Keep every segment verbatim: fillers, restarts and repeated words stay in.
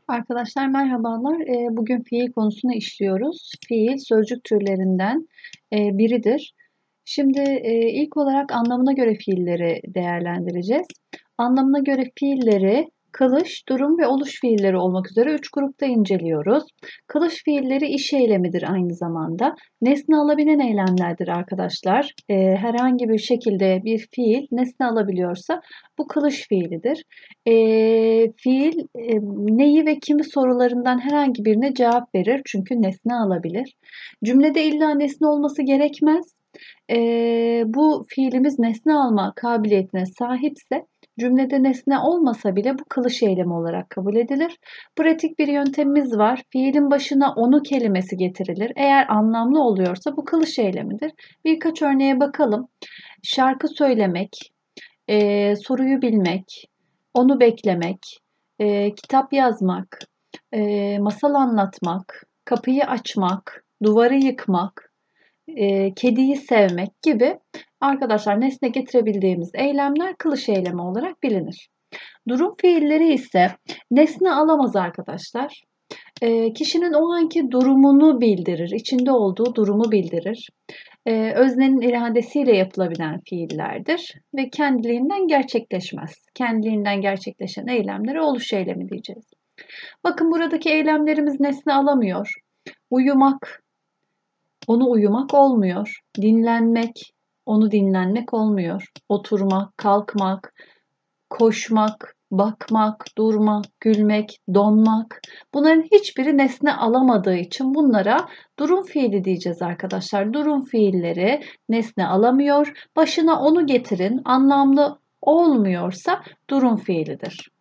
Arkadaşlar merhabalar. Eee, bugün fiil konusunu işliyoruz. Fiil sözcük türlerinden eee, biridir. Şimdi eee, ilk olarak anlamına göre fiilleri değerlendireceğiz. Anlamına göre fiilleri kılış, durum ve oluş fiilleri olmak üzere üç grupta inceliyoruz. Kılış fiilleri iş eylemidir aynı zamanda. Nesne alabilen eylemlerdir arkadaşlar. Eee, herhangi bir şekilde bir fiil nesne alabiliyorsa bu kılış fiilidir. Eee, fiil e, neyi ve kimi sorularından herhangi birine cevap verir çünkü nesne alabilir. Cümlede illa nesne olması gerekmez. Eee, bu fiilimiz nesne alma kabiliyetine sahipse cümlede nesne olmasa bile bu kılış eylemi olarak kabul edilir. Pratik bir yöntemimiz var. Fiilin başına onu kelimesi getirilir. Eğer anlamlı oluyorsa bu kılış eylemidir. Birkaç örneğe bakalım. Şarkı söylemek, eee, soruyu bilmek, onu beklemek, eee, kitap yazmak, eee, masal anlatmak, kapıyı açmak, duvarı yıkmak, eee, kediyi sevmek gibi arkadaşlar nesne getirebildiğimiz eylemler kılış eylemi olarak bilinir. Durum fiilleri ise nesne alamaz arkadaşlar. Eee, kişinin o anki durumunu bildirir, içinde olduğu durumu bildirir. Eee, öznenin iradesiyle yapılabilen fiillerdir ve kendiliğinden gerçekleşmez. Kendiliğinden gerçekleşen eylemlere oluş eylemi diyeceğiz. Bakın buradaki eylemlerimiz nesne alamıyor. Uyumak, onu uyumak olmuyor. Dinlenmek, onu dinlenmek olmuyor. Oturmak, kalkmak, koşmak, bakmak, durmak, gülmek, donmak. Bunların hiçbiri nesne alamadığı için bunlara durum fiili diyeceğiz arkadaşlar. Durum fiilleri nesne alamıyor. Başına onu getirin. Anlamlı olmuyorsa durum fiilidir.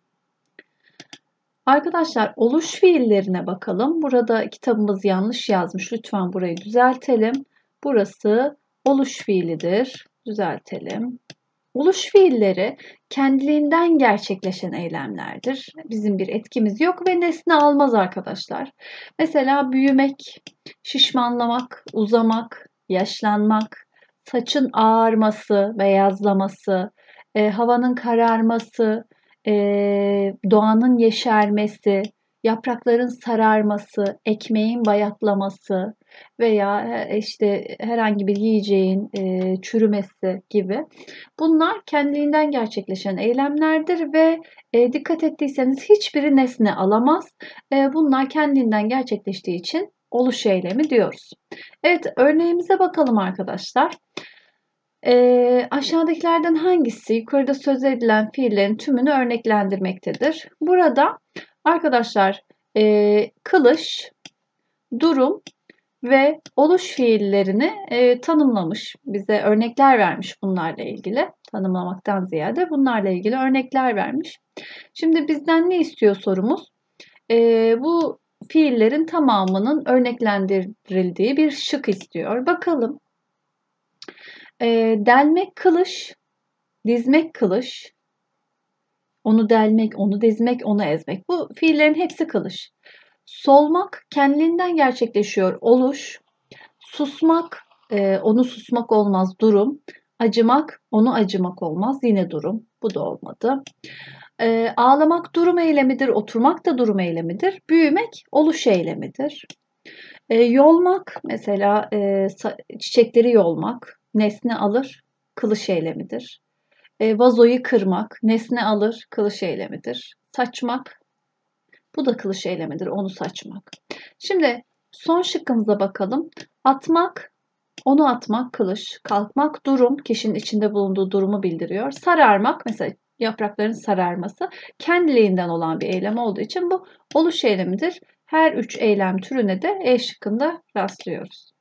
Arkadaşlar oluş fiillerine bakalım. Burada kitabımız yanlış yazmış. Lütfen burayı düzeltelim. Burası oluş fiilidir. Düzeltelim. Oluş fiilleri kendiliğinden gerçekleşen eylemlerdir. Bizim bir etkimiz yok ve nesne almaz arkadaşlar. Mesela büyümek, şişmanlamak, uzamak, yaşlanmak, saçın ağarması, beyazlaması, e, havanın kararması, e, doğanın yeşermesi, yaprakların sararması, ekmeğin bayatlaması veya e, işte herhangi bir yiyeceğin e, çürümesi gibi. Bunlar kendiliğinden gerçekleşen eylemlerdir ve e, dikkat ettiyseniz hiçbiri nesne alamaz. E, bunlar kendinden gerçekleştiği için oluş eylemi diyoruz. Evet, örneğimize bakalım arkadaşlar. E, aşağıdakilerden hangisi yukarıda söz edilen fiillerin tümünü örneklendirmektedir? Burada arkadaşlar e, kılış, durum ve oluş fiillerini e, tanımlamış. Bize örnekler vermiş bunlarla ilgili. Tanımlamaktan ziyade bunlarla ilgili örnekler vermiş. Şimdi bizden ne istiyor sorumuz? E, bu fiillerin tamamının örneklendirildiği bir şık istiyor. Bakalım. E, delmek kılıç, dizmek kılıç, onu delmek, onu dizmek, onu ezmek. Bu fiillerin hepsi kılıç. Solmak kendiliğinden gerçekleşiyor. Oluş, susmak, e, onu susmak olmaz, durum. Acımak, onu acımak olmaz, yine durum. Bu da olmadı. E, ağlamak durum eylemidir, oturmak da durum eylemidir. Büyümek oluş eylemidir. E, yolmak, mesela e, çiçekleri yolmak, nesne alır, kılış eylemidir. E, vazoyu kırmak, nesne alır, kılış eylemidir. Saçmak, bu da kılış eylemidir, onu saçmak. Şimdi son şıkkımıza bakalım. Atmak, onu atmak, kılış. Kalkmak, durum, kişinin içinde bulunduğu durumu bildiriyor. Sararmak, mesela yaprakların sararması kendiliğinden olan bir eylem olduğu için bu oluş eylemidir. Her üç eylem türüne de E şıkkında rastlıyoruz.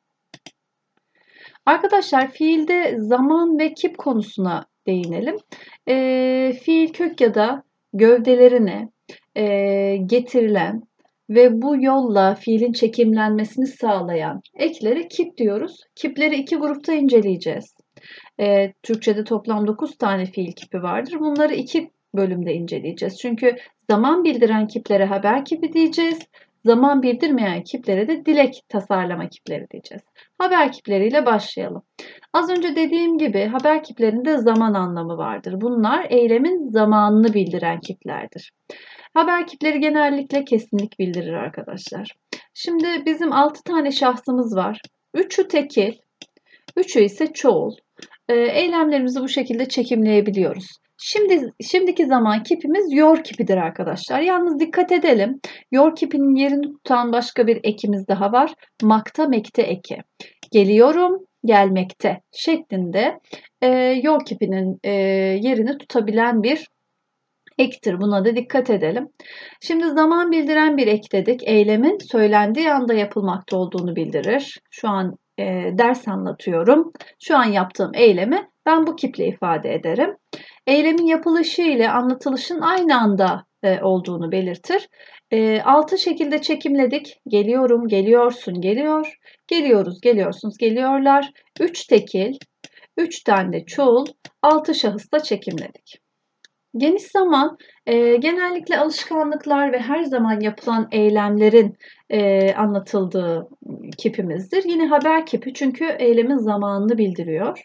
Arkadaşlar fiilde zaman ve kip konusuna değinelim. E, fiil kök ya da gövdelerine e, getirilen ve bu yolla fiilin çekimlenmesini sağlayan eklere kip diyoruz. Kipleri iki grupta inceleyeceğiz. E, Türkçe'de toplam dokuz tane fiil kipi vardır. Bunları iki bölümde inceleyeceğiz. Çünkü zaman bildiren kiplere haber kipi diyeceğiz. Zaman bildirmeyen kiplere de dilek tasarlama kipleri diyeceğiz. Haber kipleriyle başlayalım. Az önce dediğim gibi haber kiplerinde zaman anlamı vardır. Bunlar eylemin zamanını bildiren kiplerdir. Haber kipleri genellikle kesinlik bildirir arkadaşlar. Şimdi bizim altı tane şahsımız var. üçü tekil, üçü ise çoğul. E, eylemlerimizi bu şekilde çekimleyebiliyoruz. Şimdi şimdiki zaman kipimiz yor kipidir arkadaşlar. Yalnız dikkat edelim. Yor kipinin yerini tutan başka bir ekimiz daha var. Makta mekte eki. Geliyorum, gelmekte şeklinde e, yor kipinin e, yerini tutabilen bir ektir. Buna da dikkat edelim. Şimdi zaman bildiren bir ek dedik. Eylemin söylendiği anda yapılmakta olduğunu bildirir. Şu an e, ders anlatıyorum. Şu an yaptığım eylemi ben bu kiple ifade ederim. Eylemin yapılışı ile anlatılışın aynı anda e, olduğunu belirtir. E, altı şekilde çekimledik. Geliyorum, geliyorsun, geliyor. Geliyoruz, geliyorsunuz, geliyorlar. üç tekil, üç tane de çoğul, altı şahısla çekimledik. Geniş zaman e, genellikle alışkanlıklar ve her zaman yapılan eylemlerin e, anlatıldığı kipimizdir. Yine haber kipi çünkü eylemin zamanını bildiriyor.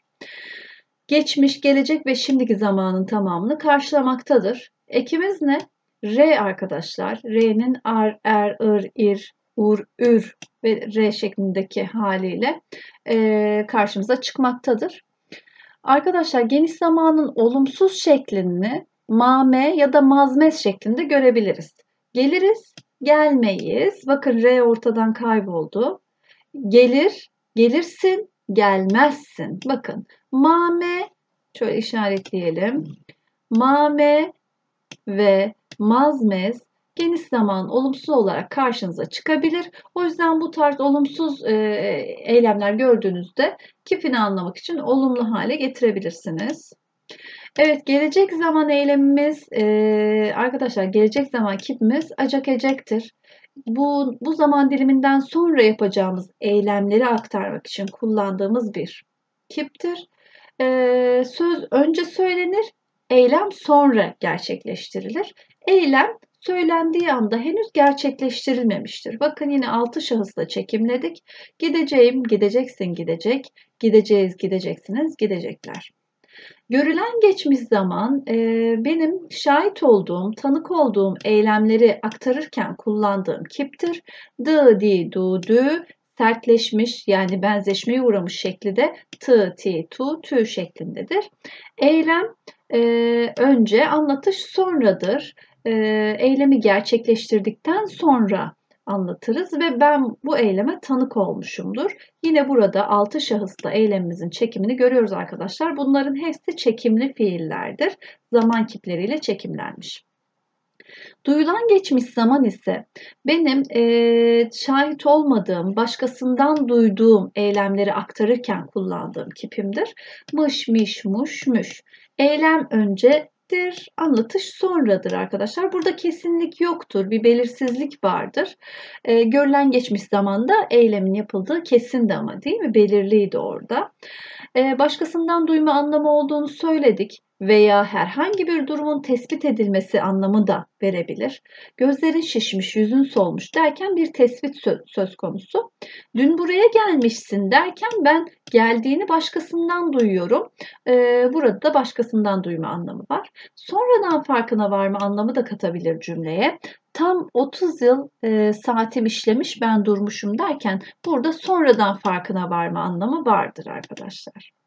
Geçmiş, gelecek ve şimdiki zamanın tamamını karşılamaktadır. Ekimiz ne? R arkadaşlar. R'nin ar, er, ır, ir, ur, ür ve R şeklindeki haliyle e, karşımıza çıkmaktadır. Arkadaşlar geniş zamanın olumsuz şeklini mame ya da mazmez şeklinde görebiliriz. Geliriz, gelmeyiz. Bakın R ortadan kayboldu. Gelir, gelirsin, gelmezsin. Bakın mame, şöyle işaretleyelim. Mame ve mazmez geniş zaman olumsuz olarak karşınıza çıkabilir. O yüzden bu tarz olumsuz e, eylemler gördüğünüzde kipini anlamak için olumlu hale getirebilirsiniz. Evet, gelecek zaman eylemimiz e, arkadaşlar gelecek zaman kipimiz acak ecektir. Bu, bu zaman diliminden sonra yapacağımız eylemleri aktarmak için kullandığımız bir kiptir. E, söz önce söylenir, eylem sonra gerçekleştirilir. Eylem söylendiği anda henüz gerçekleştirilmemiştir. Bakın yine altı şahısla çekimledik. Gideceğim, gideceksin, gidecek, gideceğiz, gideceksiniz, gidecekler. Görülen geçmiş zaman e, benim şahit olduğum, tanık olduğum eylemleri aktarırken kullandığım kiptir. Dı, di, du, dü, sertleşmiş yani benzeşmeye uğramış şekli de tı, ti, tu, tü şeklindedir. Eylem e, önce, anlatış sonradır. E, eylemi gerçekleştirdikten sonra anlatırız ve ben bu eyleme tanık olmuşumdur. Yine burada altı şahısla eylemimizin çekimini görüyoruz arkadaşlar. Bunların hepsi çekimli fiillerdir. Zaman kipleriyle çekimlenmiş. Duyulan geçmiş zaman ise benim e, şahit olmadığım, başkasından duyduğum eylemleri aktarırken kullandığım kipimdir. Mış, miş, muş, müş. Eylem öncedir, anlatış sonradır arkadaşlar. Burada kesinlik yoktur, bir belirsizlik vardır. E, görülen geçmiş zamanda eylemin yapıldığı kesindi ama değil mi? Belirliydi orada. E, başkasından duyma anlamı olduğunu söyledik veya herhangi bir durumun tespit edilmesi anlamı da verebilir. Gözlerin şişmiş, yüzün solmuş derken bir tespit söz konusu. Dün buraya gelmişsin derken ben geldiğini başkasından duyuyorum. Ee, burada da başkasından duyma anlamı var. Sonradan farkına varma anlamı da katabilir cümleye. Tam otuz yıl e, saatim işlemiş ben durmuşum derken burada sonradan farkına varma anlamı vardır arkadaşlar.